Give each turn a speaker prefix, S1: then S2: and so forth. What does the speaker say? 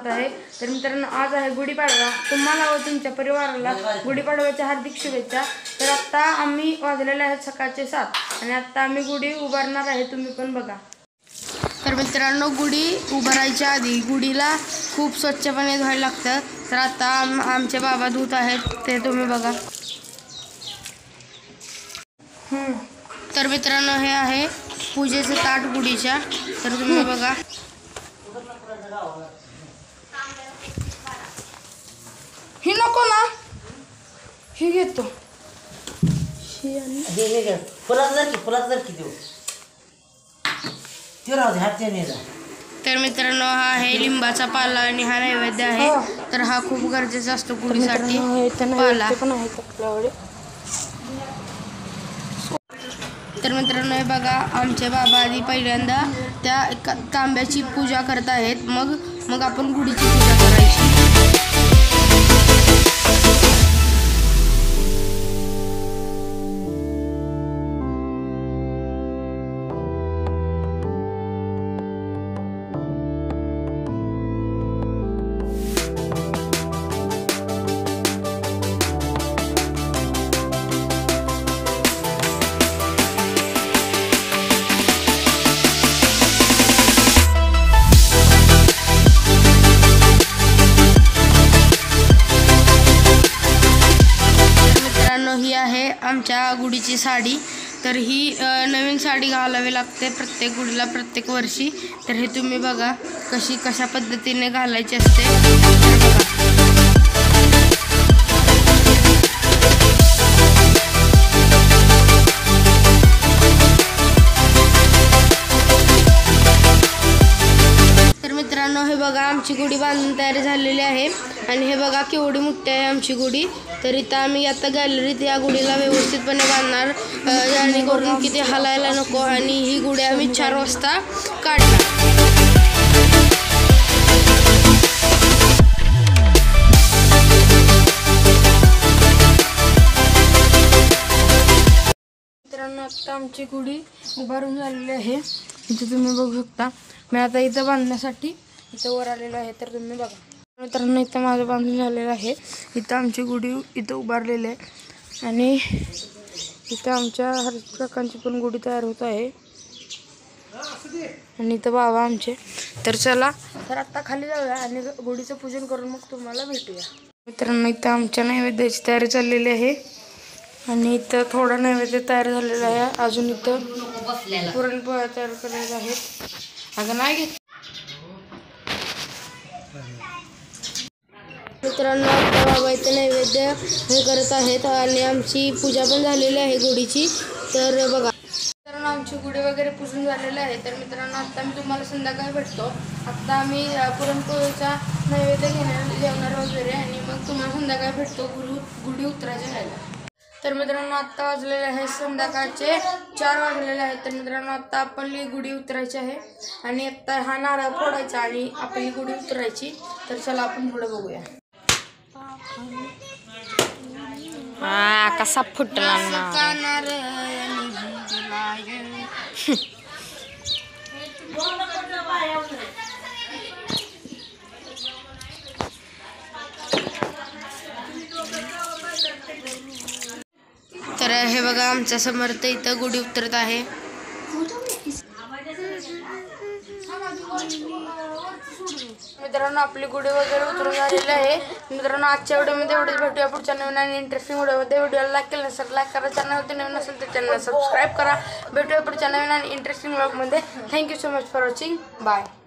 S1: होत आहे। तर मित्रांनो आज आहे गुढीपाडवा। तुम्हाला व तुमच्या परिवाराला गुढीपाडव्याच्या हार्दिक शुभेच्छा। तर आता आम्ही वाजलेले आहेत सकाळचे 7 आणि आता आम्ही गुढी उभारणार आहे, तुम्ही पण बघा। तर मित्रांनो गुढी उभारायच्या आधी गुढीला खूप स्वच्छपणे धुवायला लागतं। तर आता आमचे बाबा धुत आहेत, ते तुम्ही बघा। तर मित्रांनो हे आहे पूजेचं ताट गुढीच्या, तर तुम्ही बघा। ही नको ना, ही घेतो। तर मित्रांनो हा आहे लिंबाचा पाला आणि हा नैवेद्य आहे। तर हा खूप गरजेचा असतो गुढीसाठी पाला। तर मित्रांनो हे बघा, आमचे बाबा आधी पहिल्यांदा त्या तांब्याची पूजा करत आहेत, मग आपण गुढीची पूजा करायची। ही आहे आमच्या गुढीची साडी। तर ही नवीन साडी घालावी लागते प्रत्येक गुढीला, प्रत्येक वर्षी। तर हे तुम्ही बघा कशा पद्धतीने घालायची असते। मित्रांनो हे बघा आमची गुढी बांधून तयारी झालेली आहे आणि हे बघा केवढी मोठी आहे आमची गुढी। तर इथं आम्ही आता गॅलरीत या गुढीला व्यवस्थितपणे बांधणार, जेणेकरून की ते हलायला नको, आणि ही गुढी आम्ही 4 वाजता काढणार। मित्रांनो आता आमची गुढी उभारून झालेली आहे, इथे तुम्ही बघू शकता। मी आता इथं बांधण्यासाठी इथं वर आलेलो आहे, तर तुम्ही बघा। मित्रांनो इथं माझं बांधून झालेलं आहे, इथं आमची गुढी इथं उभारलेली आहे आणि इथं आमच्या हर प्रकारची पण गुढी तयार होत आहे आणि इथं बाबा आमचे। तर चला तर आता खाली जाऊया आणि गुढीचं पूजन करून मग तुम्हाला भेटूया। मित्रांनो इथं आमच्या नैवेद्याची तयारी चाललेली आहे आणि इथं थोडा नैवेद्य तयार झालेला आहे, अजून इथं पुरणपोळ्या तयार करायला आहेत। अगं नाही घेत। मित्रांनो आता बाबा इथे नैवेद्य हे करत आहेत आणि आमची पूजा पण झालेली आहे गुढीची। तर बघा मित्रांनो आमची गुढी वगैरे पुजून झालेली आहे। तर मित्रांनो आता मी तुम्हाला संध्याकाळी भेटतो। आता आम्ही पुरणपोळीचा नैवेद्य जेवणार वगैरे, आणि मग तुम्हाला संध्याकाळी भेटतो गुढी उतरायच्या वेळेला। तर मित्रांनो आत्ता वाजलेले आहे संध्याकाळचे 4 वाजलेले आहेत। तर मित्रांनो आत्ता आपली गुढी उतरायची आहे आणि आत्ता हा नारळ फोडायचा आणि आपली गुढी उतरायची। तर चला आपण पुढे बघूया।
S2: कसा फुटला
S1: तर हे बघा आमचा समर्थ इथं गुढी उतरत आहे। मित्रांनो आपली गुढी वगैरे उतरून झालेली आहे। मित्रांनो आजच्या व्हिडिओमध्ये एवढंच, भेटूया पुढच्या नवीन आणि इंटरेस्टिंग व्हिडिओमध्ये। व्हिडिओला लाईक केलं नसेल लाईक करा, चॅनलवरती नवीन असेल तर चॅनल सबस्क्राईब करा। भेटूया पुढच्या नवीन आणि इंटरेस्टिंग व्लॉगमध्ये। Thank you so much for watching, bye.